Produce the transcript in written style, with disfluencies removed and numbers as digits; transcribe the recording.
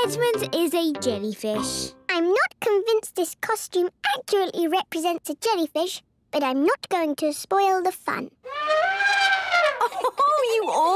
Edmund is a jellyfish. I'm not convinced this costume accurately represents a jellyfish, but I'm not going to spoil the fun. Oh, you